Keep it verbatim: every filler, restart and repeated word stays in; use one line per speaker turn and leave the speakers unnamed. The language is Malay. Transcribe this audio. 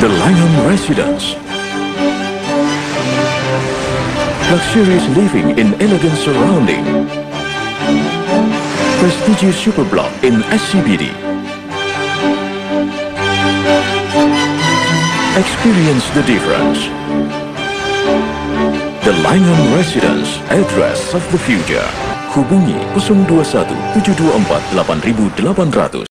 The Langham Residence. Luxurious living in elegant surrounding. Prestigious superblock in S C B D. Experience the difference. The Langham Residence, address of the future. Hubungi nol dua satu tujuh dua empat lapan lapan lapan nol nol.